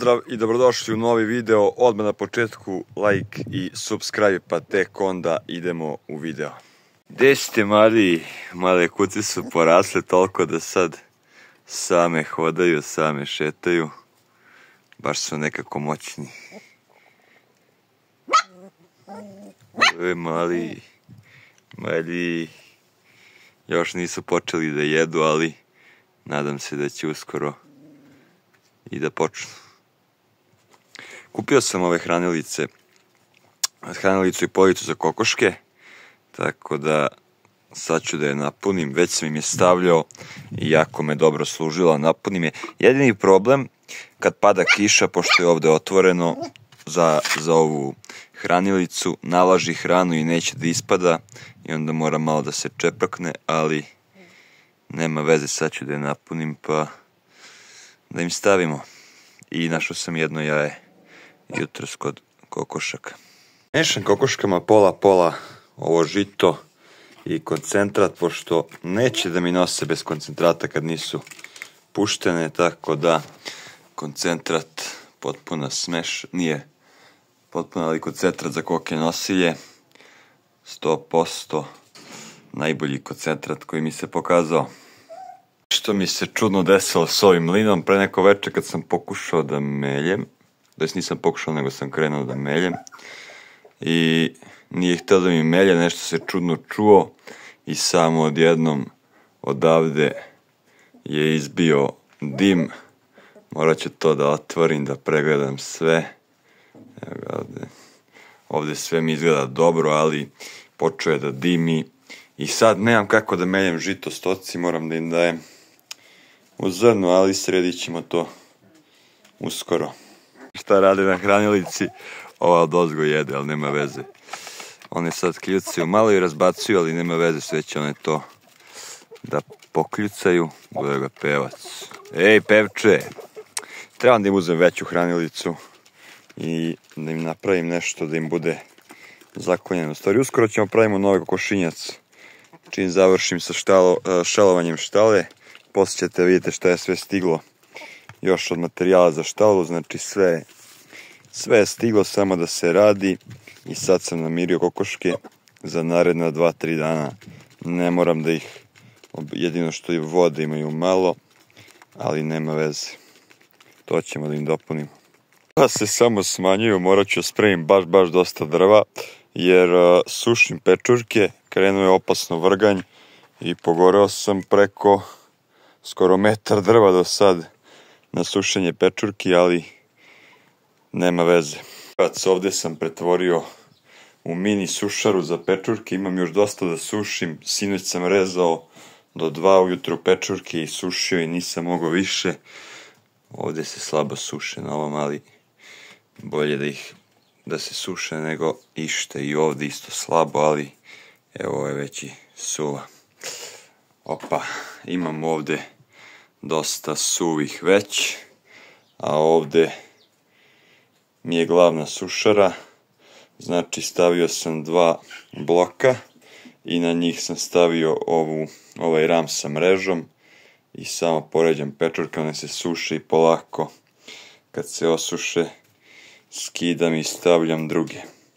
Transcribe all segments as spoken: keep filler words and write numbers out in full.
Pozdrav i dobrodošli u novi video, odmah na početku like i subscribe, pa tek onda idemo u video. Gde ste mali? Male kuce su porasle toliko da sad same hodaju, same šetaju. Baš su nekako moćni. E, mali, mali, još nisu počeli da jedu, ali nadam se da će uskoro i da počnu. Kupio sam ove hranilice, hranilicu i policu za kokoške, tako da sad ću da je napunim. Već sam im je stavljao i jako me dobro služila, napunim je. Jedini problem, kad pada kiša, pošto je ovde otvoreno za, za ovu hranilicu, nalaži hranu i neće da ispada i onda mora malo da se čepakne, ali nema veze, sad ću da je napunim pa da im stavimo. I našao sam jedno jaje jutros kod kokošaka. Mešam kokoškama pola pola ovo žito i koncentrat, pošto neće da mi nose bez koncentrata kad nisu puštene, tako da koncentrat potpuno smeš, nije potpuno, ali koncentrat za koke nosilje sto posto najbolji koncentrat koji mi se pokazao. Što mi se čudno desilo s ovim mlinom, pre neko večer kad sam pokušao da meljem, to jest nisam pokušao nego sam krenuo da meljem i nije htio da mi melje, nešto se čudno čuo i samo odjednom odavde je izbio dim. Morat ću to da otvorim, da pregledam sve. Evo ga ovde. Ovde sve mi izgleda dobro, ali počeo je da dimi i sad nemam kako da meljem žito stoci, moram da im dajem u zrnu, ali sredit ćemo to uskoro. Šta rade na hranilici? Ova od ozgo jede, ali nema veze. One sad kljucaju malo i razbacuju, ali nema veze, sve će one to da pokljucaju. Bude ga pevac. Ej, pevče! Trebam da im uzem veću hranilicu i da im napravim nešto da im bude zaklonjeno. U stvari, uskoro ćemo pravimo novi kokošinjac. Čim završim sa štalo, šalovanjem štale, posle ćete vidite šta je sve stiglo još od materijala za štalu, znači sve, sve je stiglo, samo da se radi i sad sam namirio kokoške za naredna dva tri dana. Ne moram da ih, jedino što i vode imaju malo, ali nema veze. To ćemo da im dopunimo. Da se samo smanjuju, morat ću spremim baš, baš dosta drva, jer uh, sušim pečurke, krenuo je opasno vrganj i pogoreo sam preko skoro metar drva do sad na sušenje pečurki, ali nema veze. Ovde sam pretvorio u mini sušaru za pečurke, imam još dosta da sušim, sinoć sam rezao do dva ujutru pečurke i sušio i nisam mogao više. Ovde se slabo suše na ovom, ali bolje da ih da se suše nego ište, i ovde isto slabo, ali evo ovo je već i suva. Opa, imam ovde dosta suvih već, a ovde mi je glavna sušara, znači stavio sam dva bloka i na njih sam stavio ovu, ovaj ram sa mrežom i samo poređam pečurke, one se suše i polako kad se osuše skidam i stavljam druge.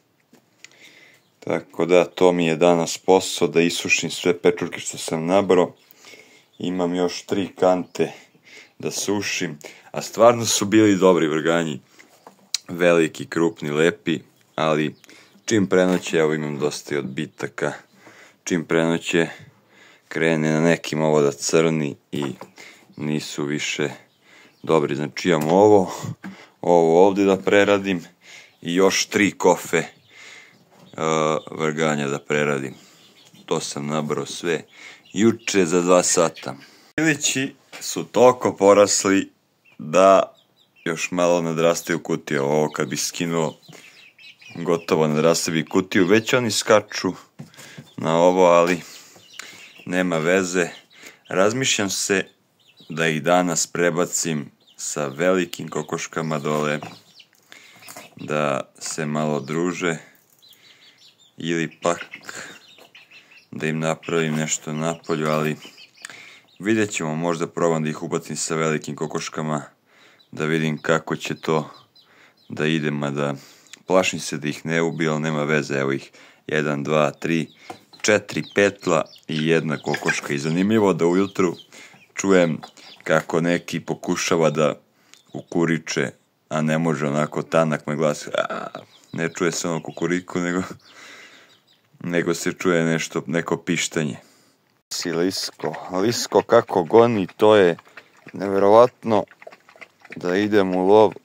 Tako da to mi je danas posao, da isušim sve pečurke što sam nabrao. Imam još tri kante da sušim, a stvarno su bili dobri vrganji. Veliki, krupni, lepi, ali čim prenoće, evo imam dosta i odbitaka, čim prenoće krene na nekim ovo da crni i nisu više dobri. Znači imam ovo, ovo ovde da preradim i još tri kofe uh, vrganja da preradim. To sam nabrao sve juče za dva sata. Ilići su toliko porasli da još malo nadrastaju kutiju. Ovo kad bi skinuo, gotovo nadrastaju bi kutiju. Već oni skaču na ovo, ali nema veze. Razmišljam se da ih danas prebacim sa velikim kokoškama dole, da se malo druže, ili pak da im napravim nešto napolju, ali vidjet ćemo, možda probam da ih ubacim sa velikim kokoškama da vidim kako će to da ide, mada plašim se da ih ne ubije, ali nema veze, evo ih, jedan, dva, tri, četiri petla i jedna kokoška. I zanimljivo da ujutru čujem kako neki pokušava da kukuriče, a ne može, onako tanak me glas, a, ne čuje se ono kukuriku, nego, nego se čuje nešto, neko pištanje. Si Lisko, Lisko kako goni, to je neverovatno, da idem u lov,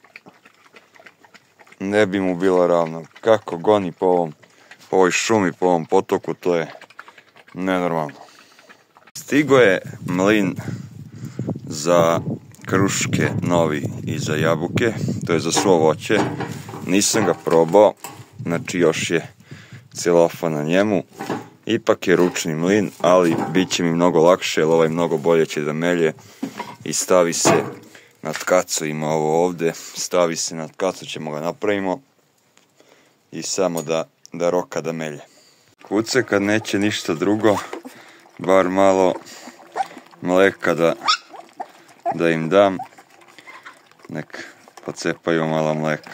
ne bi mu bilo ravno. Kako goni po ovom, po ovoj šumi, po ovom potoku, to je nenormalno. Stigo je mlin za kruške novi i za jabuke, to je za svo voće. Nisam ga probao, znači još je celofan na njemu. Ipak je ručni mlin, ali bit će mi mnogo lakše, jer ovaj mnogo bolje će da melje i stavi se na tkacu, ima ovo ovde, stavi se na tkacu, ćemo ga napravimo i samo da, da roka da melje. Kuce kad neće ništa drugo, bar malo mleka da, da im dam, nek pocepaju malo mleka.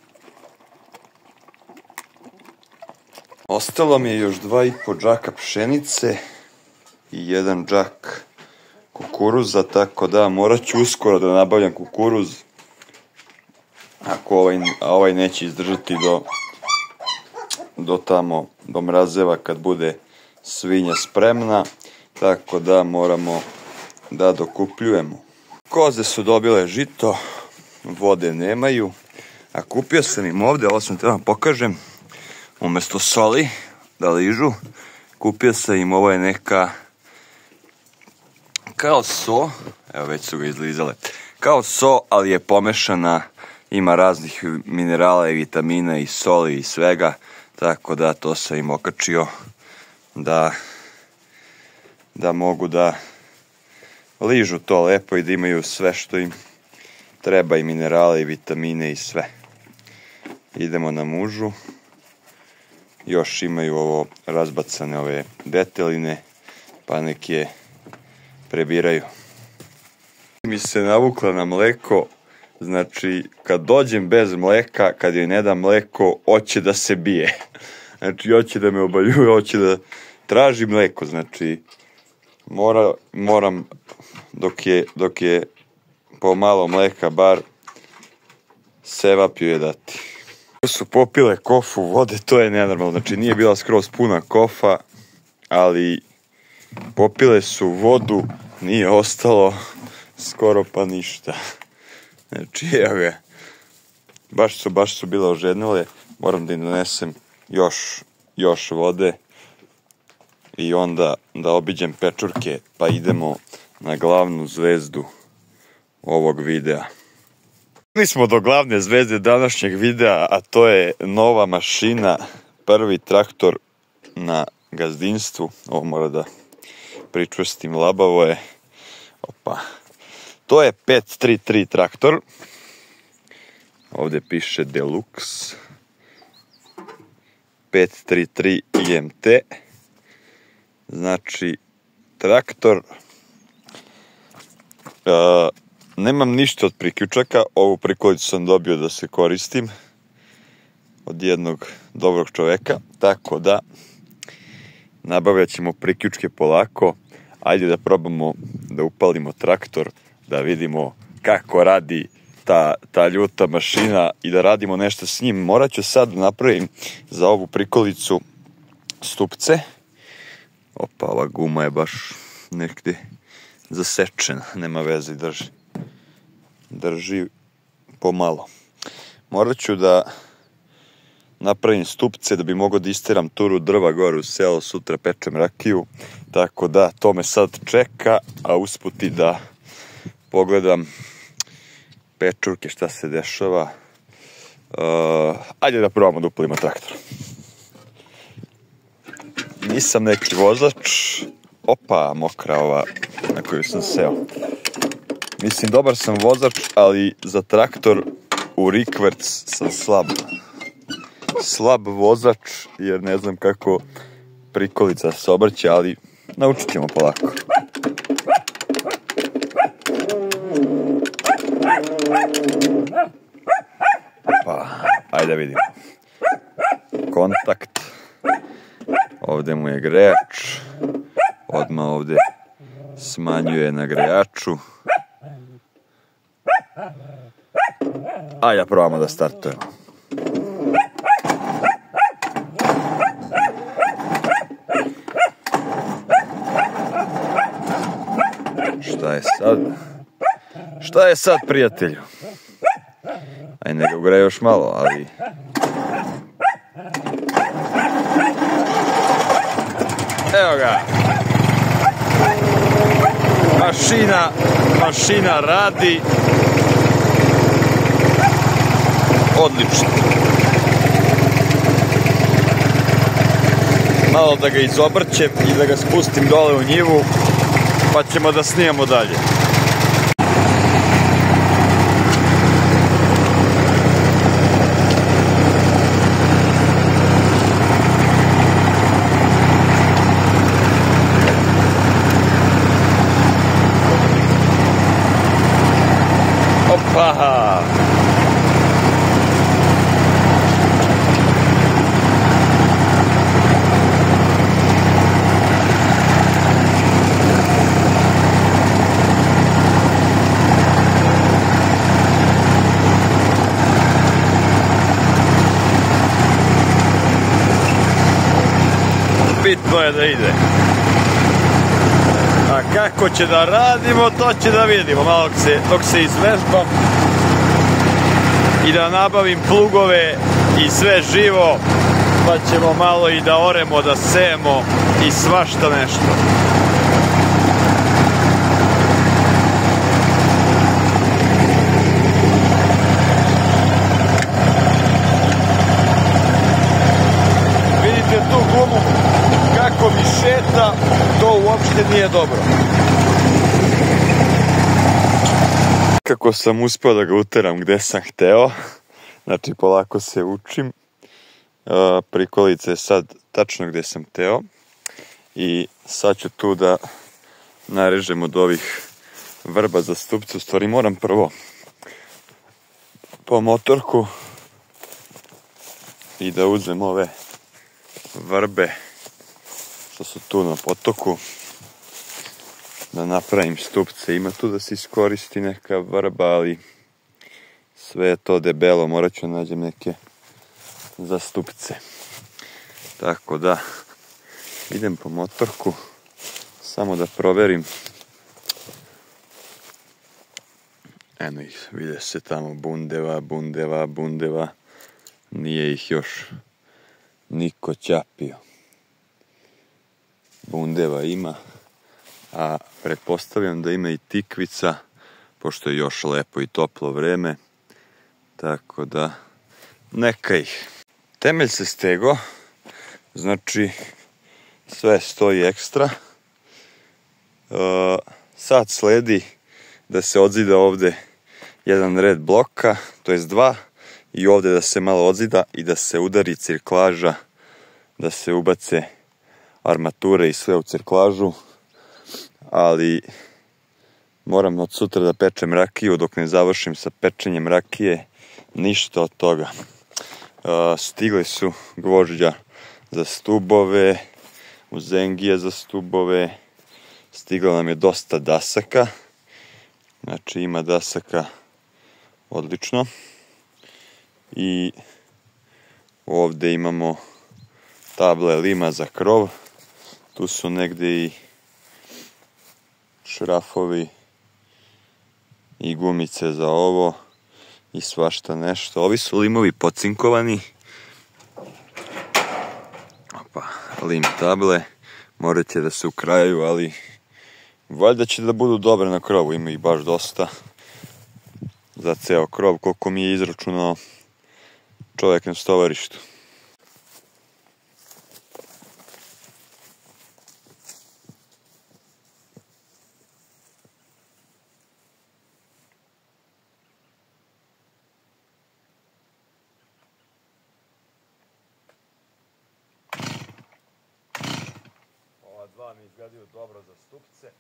Ostalo mi je još dva i po džaka pšenice i jedan džak kukuruza, tako da morat ću uskoro da nabavljam kukuruz, ako ovaj, a ovaj neće izdržati do, do tamo, do mrazeva kad bude svinja spremna, tako da moramo da dokupljujemo. Koze su dobile žito, vode nemaju, a kupio sam im ovde, ovo sam treba pokažem, umesto soli da ližu, kupio sam im, ovo je neka kao so, evo već su ga izlizale, kao so, ali je pomešana, ima raznih minerala i vitamina i soli i svega, tako da to sam im okačio da, da mogu da ližu to lepo i da imaju sve što im treba, i minerale i vitamine i sve. Idemo na mužu. Još imaju ovo razbacane ove deteline, pa nek je prebiraju. Mi se navukla na mleko, znači kad dođem bez mleka, kad joj ne dam mleko, hoće da se bije. Znači hoće da me obaljuje, hoće da traži mleko, znači mora, moram dok je, dok je pomalo mleka, bar sevap joj je dati. Su popile kofu vode, to je nenormalno, znači nije bila skroz puna kofa, ali popile su vodu, nije ostalo skoro pa ništa. Znači evo ga, baš su, baš su bile ožednule, moram da im donesem još, još vode i onda da obiđem pečurke, pa idemo na glavnu zvezdu ovog videa. Mi smo do glavne zvezde današnjeg videa, a to je nova mašina, prvi traktor na gazdinstvu. Ovo mora da pričvrstim, labavo je. Opa. To je pet tri tri traktor. Ovdje piše Deluxe. pet tri tri I M T. Znači, traktor... Uh, Nemam ništa od priključaka, ovu prikolicu sam dobio da se koristim od jednog dobrog čoveka, tako da nabavljat ćemo priključke polako. Ajde da probamo da upalimo traktor, da vidimo kako radi ta, ta ljuta mašina i da radimo nešto s njim. Morat ću sad napravim za ovu prikolicu stupce. Opa, ova guma je baš negde zasečena, nema veze, drži. Drži pomalo. Morat ću da napravim stupce da bi mogao da isteram turu drva gore u selo, sutra pečem rakiju, tako da to me sad čeka, a usput i da pogledam pečurke šta se dešava. Uh, ajde da probamo da upalimo traktor. Nisam neki vozač. Opa, mokra ova na koju sam seo. Mislim, dobar sam vozač, ali za traktor u rikverc sam slab. Slab vozač, jer ne znam kako prikolica se obrće, ali naučit ćemo polako. Opa, ajde vidimo. Kontakt. Ovdje mu je grejač. Odmah ovdje smanjuje na grejaču. Ajde probamo da startujemo. Šta je sad? Šta je sad, prijatelju? Aj, ne ga ugre još malo, ali... Evo ga! Mašina, mašina radi. Odlično. Malo da ga izobrćem i da ga spustim dole u njivu, pa ćemo da snimamo dalje. Opa! Bitno je da ide. A kako će da radimo, to će da vidimo. Malo dok se, dok se izvežbam i da nabavim plugove i sve živo, pa ćemo malo i da oremo, da sejemo i svašta nešto. Vidite tu gumu kako mi šeta, to uopšte nije dobro. Kako sam uspio da ga uteram gde sam hteo, znači polako se učim. Prikolica je sad tačno gde sam hteo i sad ću tu da narežem od ovih vrba za stupce. U stvari moram prvo po motorku i da uzmem ove vrbe što su tu na potoku, da napravim stupce. Ima tu da se iskoristi neka vrba, ali sve je to debelo, morat ću nađem neke za stupce. Tako da idem po motorku samo da proverim. Eno ih, vide se tamo bundeva, bundeva, bundeva. Nije ih još niko ćapio. Bundeva ima, a pretpostavljam da ima i tikvica, pošto je još lepo i toplo vreme, tako da neka ih. Temelj se stego, znači sve stoji ekstra. E, sad sledi da se odzida ovde jedan red bloka, to jest dva, i ovde da se malo odzida i da se udari cirklaža, da se ubace armature i sve u cirklažu, ali moram od sutra da pečem rakiju. Dok ne završim sa pečenjem rakije, ništa od toga. Stigle su gvožđa za stubove, uzengije za stubove, stiglo nam je dosta dasaka, znači ima dasaka odlično, i ovde imamo table lima za krov. Tu su negde i šrafovi i gumice za ovo i svašta nešto. Ovi su limovi pocinkovani. Opa, lim table. Morat će da se ukrajaju, ali valjda će da budu dobre na krovu. Ima ih baš dosta za ceo krov, koliko mi je izračunao čovjek na stovarištu. Ova dva mi izgledaju dobro za stupce.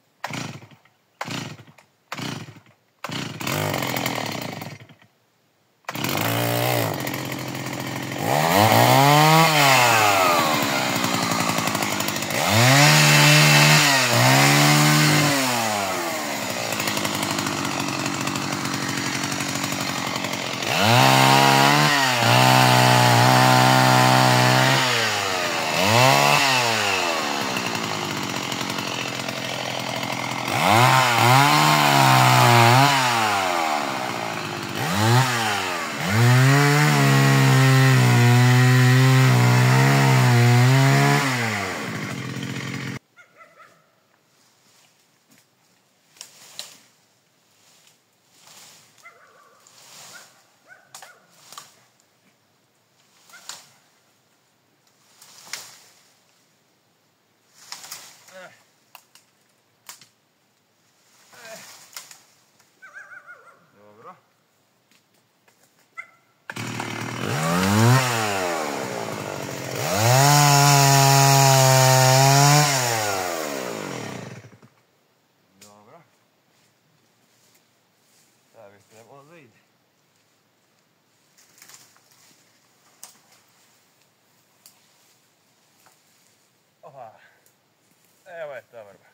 Aha. Evo je ta vrba.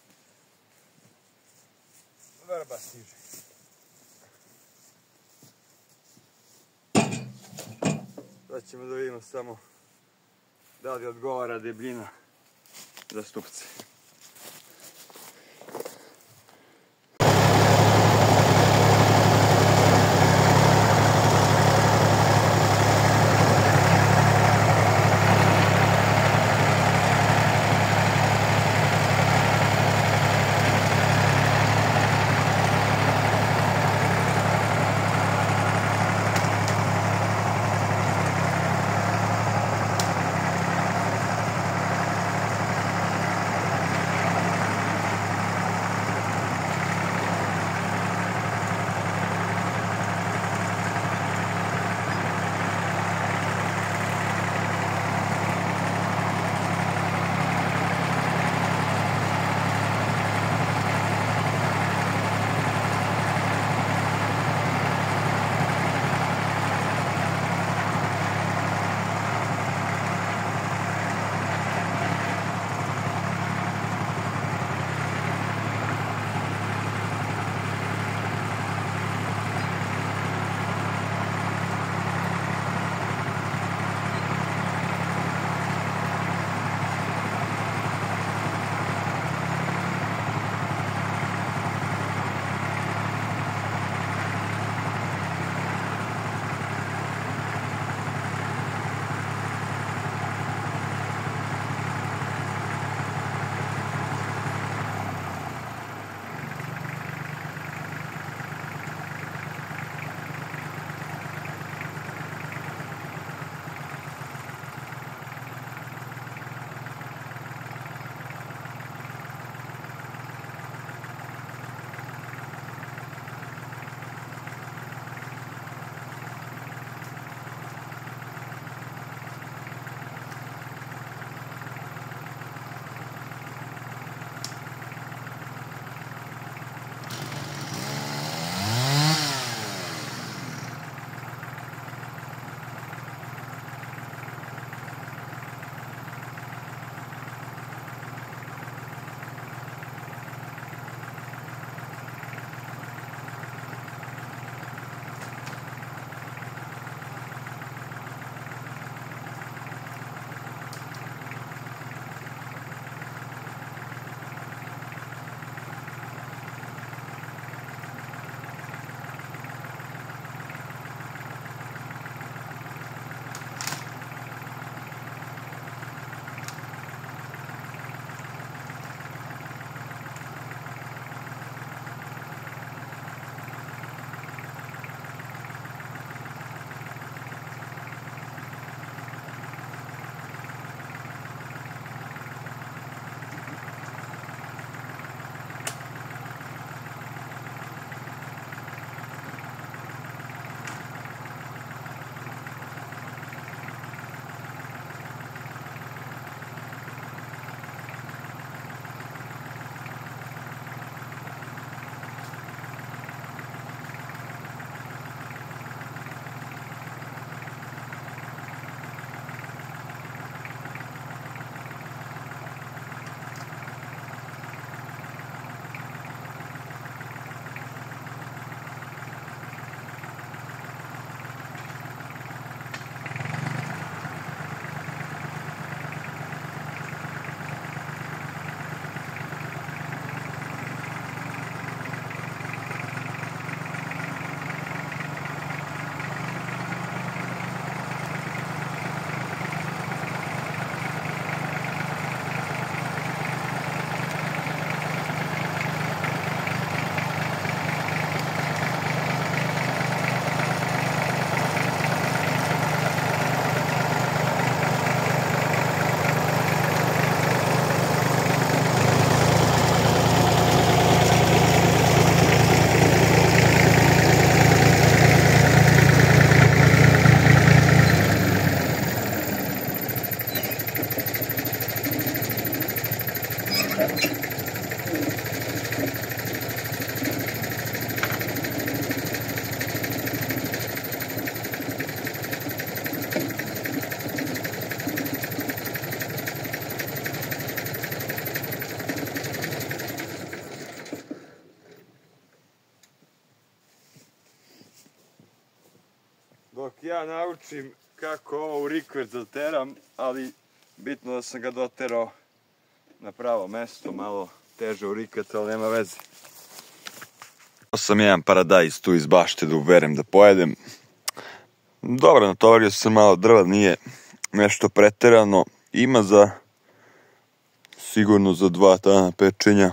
Vrba stiže. Sad ćemo da vidimo samo da li odgovara debljina za stupce. dok ja naučim kako ovo u rikverc doteram, ali bitno da sam ga doterao na pravo mesto, malo teže u rikverc, ali nema veze. Sam jedan paradajz tu iz bašte da uberem da pojedem. Dobro, natovario sam malo drva, nije nešto preterano. Ima za sigurno za dva dana pečenja.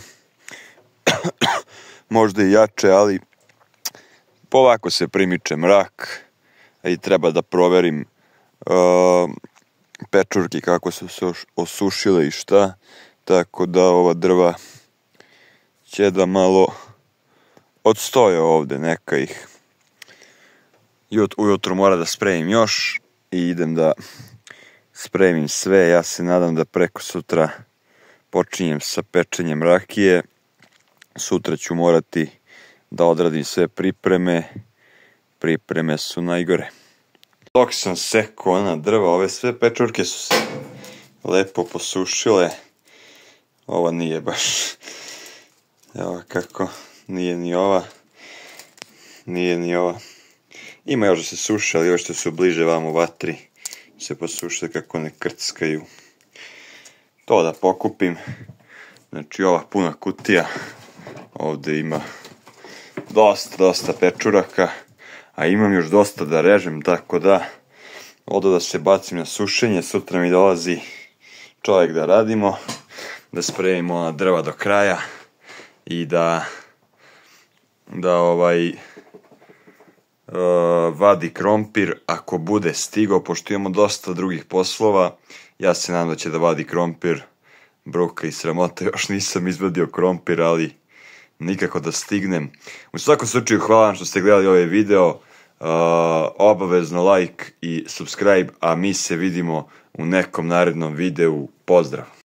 Možda i jače, ali polako se primiče mrak i treba da proverim uh, pečurke kako su se osušile i šta. Tako da ova drva će da malo odstoje ovde, neka ih Jut, ujutro mora da spremim još i idem da spremim sve. Ja se nadam da preko sutra počinjem sa pečenjem rakije. Sutra ću morati da odradim sve pripreme. Pripreme su najgore. Dok sam sekao ona drva, ove sve pečurke su se lepo posušile. Ova nije baš. Evo kako, nije ni ova. Nije ni ova. Ima još da se suše, ali još što su bliže vam u vatri se posuše kako ne krckaju. To da pokupim. Znači ova puna kutija. Ovde ima dosta, dosta pečuraka. A imam još dosta da režem, tako da odo da se bacim na sušenje. Sutra mi dolazi čovjek da radimo. Da spremimo ona drva do kraja. I da da ovaj Uh, vadi krompir ako bude stigao, pošto imamo dosta drugih poslova. Ja se nadam da će da vadi krompir. Bruka i sramota, još nisam izvadio krompir, ali nikako da stignem. U svakom slučaju hvala vam što ste gledali ovaj video. Uh, obavezno like i subscribe, a mi se vidimo u nekom narednom videu. Pozdrav!